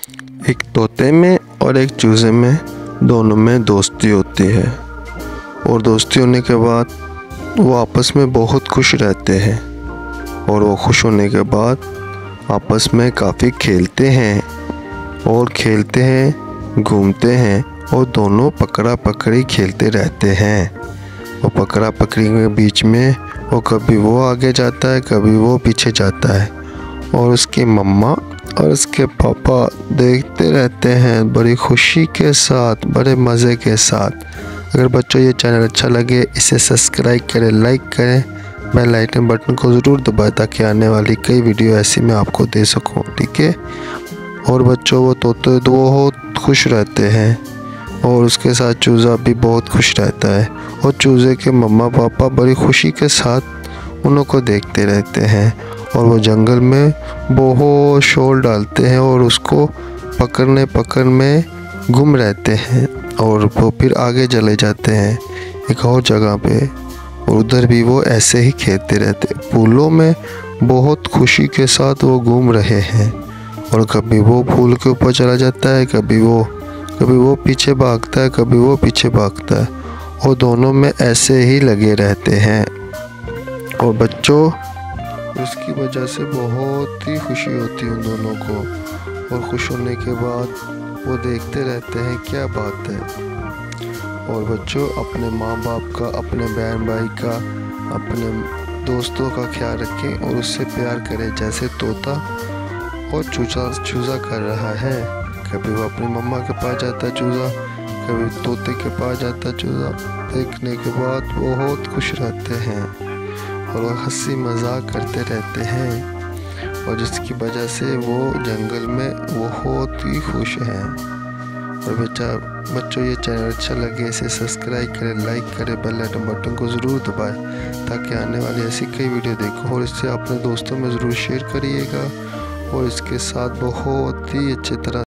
एक तोते में और एक चूज़े में दोनों में दोस्ती होती है और दोस्ती होने के बाद वो आपस में बहुत खुश रहते हैं और वो खुश होने के बाद आपस में काफ़ी खेलते हैं घूमते हैं और दोनों पकड़ा पकड़ी खेलते रहते हैं। और पकड़ा पकड़ी के बीच में वो कभी वो आगे जाता है कभी वो पीछे जाता है और उसकी मम्मा और उसके पापा देखते रहते हैं बड़ी खुशी के साथ, बड़े मज़े के साथ। अगर बच्चों ये चैनल अच्छा लगे इसे सब्सक्राइब करें, लाइक करें, बेल आइकन बटन को ज़रूर दबाएं ताकि आने वाली कई वीडियो ऐसी मैं आपको दे सकूं, ठीक है। और बच्चों वो तोते बहुत खुश रहते हैं और उसके साथ चूज़ा भी बहुत खुश रहता है और चूज़े के मम्मा पापा बड़ी खुशी के साथ उनको देखते रहते हैं और वो जंगल में बहुत शोर डालते हैं और उसको पकड़ में गुम रहते हैं और वो फिर आगे चले जाते हैं एक और जगह पे और उधर भी वो ऐसे ही खेलते रहते। फूलों में बहुत खुशी के साथ वो घूम रहे हैं और कभी वो फूल के ऊपर चला जाता है कभी वो पीछे भागता है कभी वो पीछे भागता है और दोनों में ऐसे ही लगे रहते हैं। और बच्चों इसकी वजह से बहुत ही खुशी होती है उन दोनों को और खुश होने के बाद वो देखते रहते हैं क्या बात है। और बच्चों अपने माँ बाप का, अपने बहन भाई का, अपने दोस्तों का ख्याल रखें और उससे प्यार करें जैसे तोता और चूज़ा कर रहा है। कभी वो अपनी मम्मा के पास जाता है चूज़ा, कभी तोते के पास जाता है चूज़ा। देखने के बाद बहुत खुश रहते हैं और वो हंसी मजाक करते रहते हैं और जिसकी वजह से वो जंगल में बहुत ही खुश हैं। और बच्चों ये चैनल अच्छा लगे इसे सब्सक्राइब करें, लाइक करें, बेल आइकन बटन को ज़रूर दबाएं ताकि आने वाली ऐसी कई वीडियो देखो और इसे अपने दोस्तों में ज़रूर शेयर करिएगा और इसके साथ बहुत ही अच्छी तरह